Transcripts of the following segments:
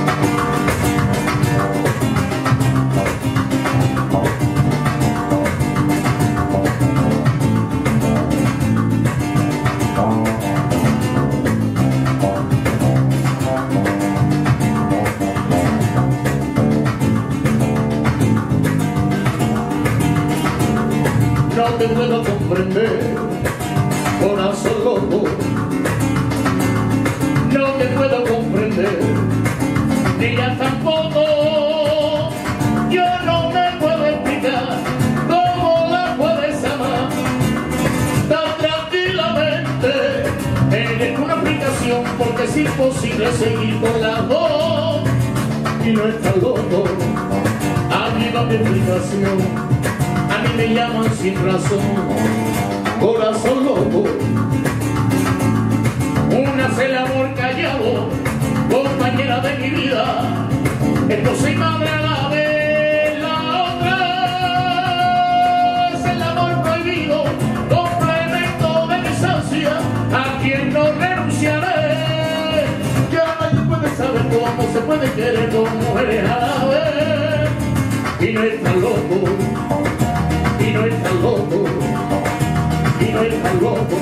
No te puedo comprender, corazón loco. No te puedo comprender, ni ella tampoco. Yo no me puedo explicar cómo la puedes amar tan tranquilamente. Eres una aplicación porque es imposible seguir con la voz. Y no estás loco, arriba mi explicación. A mí me llaman sin razón, corazón loco. Una es el amor callado, compañera de mi vida, esposa y madre a la vez. La otra es el amor prohibido, complemento de mis ansias, a quien no renunciaré. Ya nadie puede saber cómo se puede querer dos mujeres a la vez. Y no es tan loco, y no es tan loco, y no es tan loco.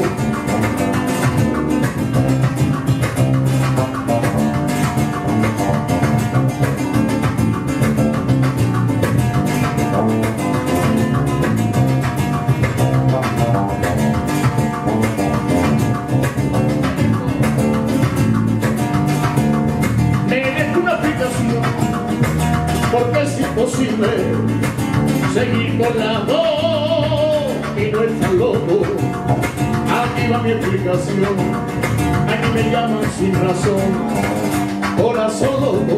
Merezco una explicación, porque es imposible seguir con la voz. Y no es tan loco, aquí va mi explicación. A mí me llaman sin razón, corazón loco.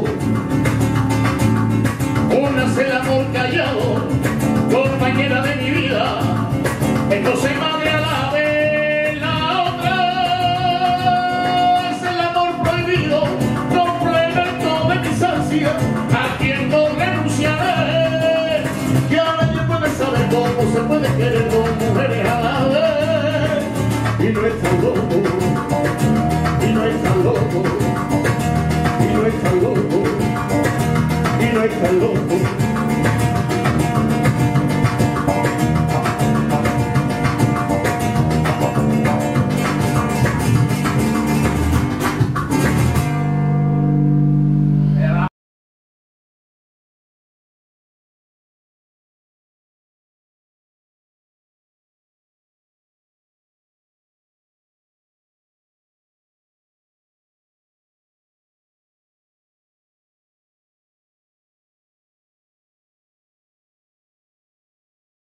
Una es el amor callado, compañera de mi vida, esposa y madre a la vez. La otra es el amor prohibido, complemento de mis ansias, a quien no renunciaré. Ya nadie puede saber cómo se puede querer dos mujeres a la vez. Y no es tan loco, y no es tan loco, y no es tan loco, y no es tan loco.